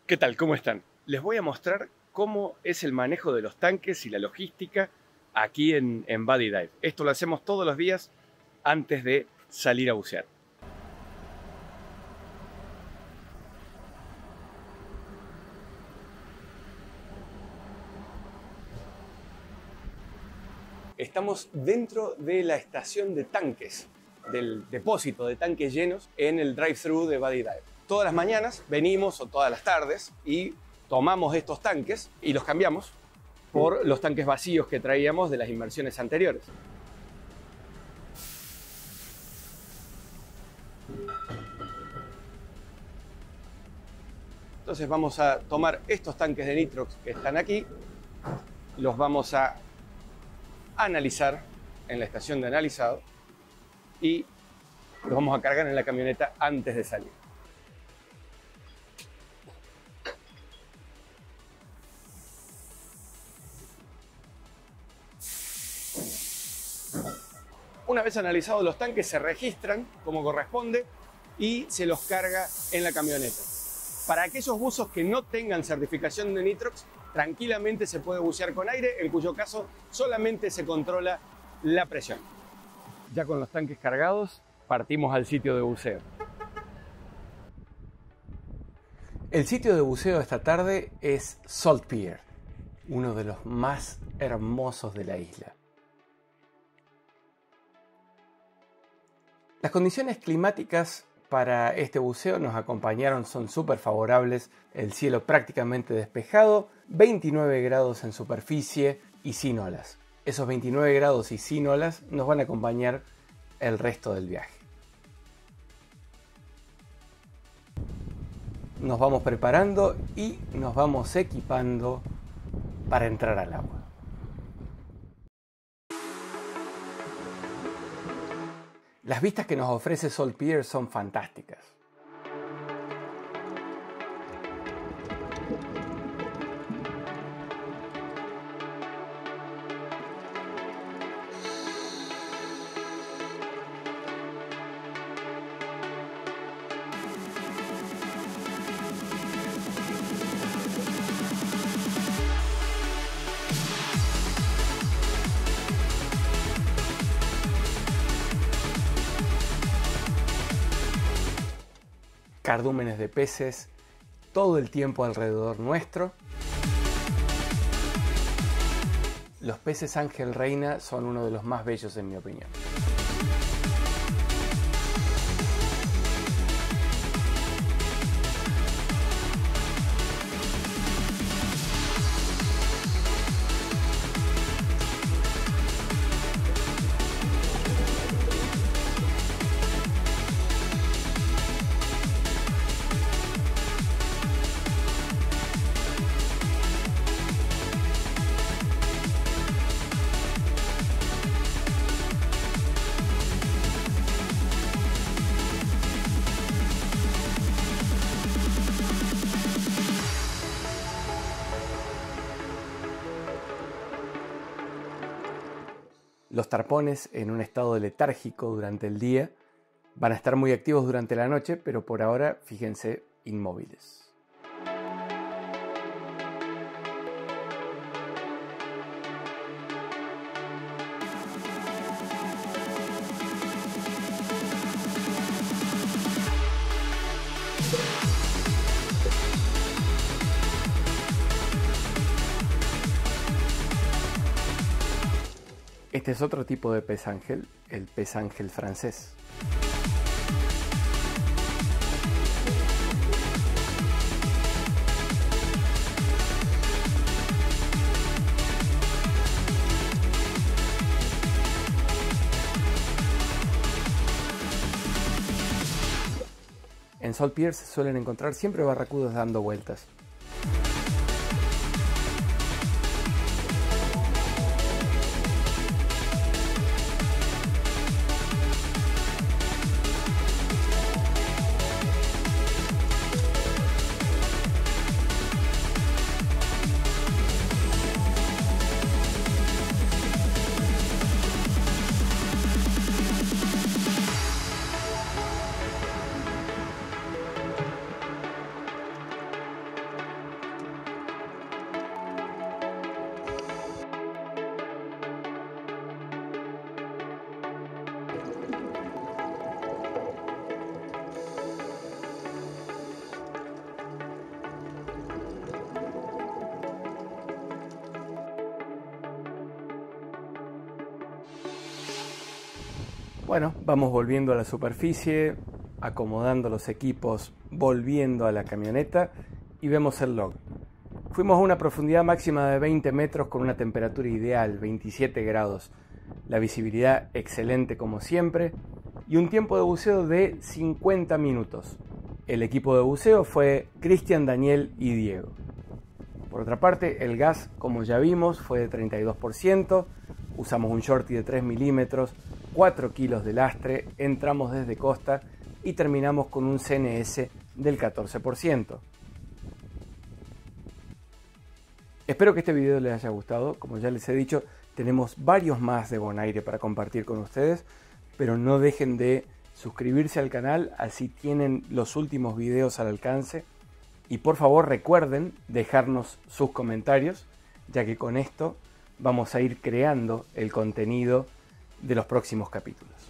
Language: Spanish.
¿Qué tal? ¿Cómo están? Les voy a mostrar cómo es el manejo de los tanques y la logística aquí en Buddy Dive. Esto lo hacemos todos los días antes de salir a bucear. Estamos dentro de la estación de tanques, del depósito de tanques llenos en el drive-thru de Buddy Dive. Todas las mañanas venimos, o todas las tardes, y tomamos estos tanques y los cambiamos por los tanques vacíos que traíamos de las inmersiones anteriores. Entonces vamos a tomar estos tanques de nitrox que están aquí, los vamos a analizar en la estación de analizado y los vamos a cargar en la camioneta antes de salir. Una vez analizados los tanques se registran como corresponde y se los carga en la camioneta. Para aquellos buzos que no tengan certificación de nitrox, tranquilamente se puede bucear con aire, en cuyo caso solamente se controla la presión. Ya con los tanques cargados, partimos al sitio de buceo. El sitio de buceo esta tarde es Salt Pier, uno de los más hermosos de la isla. Las condiciones climáticas para este buceo nos acompañaron, son súper favorables, el cielo prácticamente despejado, 29 grados en superficie y sin olas. Esos 29 grados y sin olas nos van a acompañar el resto del viaje. Nos vamos preparando y nos vamos equipando para entrar al agua. Las vistas que nos ofrece Salt Pier son fantásticas. Cardúmenes de peces todo el tiempo alrededor nuestro. Los peces ángel reina son uno de los más bellos en mi opinión. Los tarpones, en un estado letárgico durante el día, van a estar muy activos durante la noche, pero por ahora, fíjense, inmóviles. Este es otro tipo de pez ángel, el pez ángel francés. En Salt Pier se suelen encontrar siempre barracudas dando vueltas. Bueno, vamos volviendo a la superficie, acomodando los equipos, volviendo a la camioneta y vemos el log. Fuimos a una profundidad máxima de 20 metros con una temperatura ideal, 27 grados. La visibilidad excelente como siempre y un tiempo de buceo de 50 minutos. El equipo de buceo fue Cristian, Daniel y Diego. Por otra parte, el gas, como ya vimos, fue de 32%. Usamos un shorty de 3 milímetros, 4 kilos de lastre, entramos desde costa y terminamos con un CNS del 14%. Espero que este video les haya gustado. Como ya les he dicho, tenemos varios más de Bonaire para compartir con ustedes, pero no dejen de suscribirse al canal, así tienen los últimos videos al alcance. Y por favor recuerden dejarnos sus comentarios, ya que con esto vamos a ir creando el contenido de los próximos capítulos.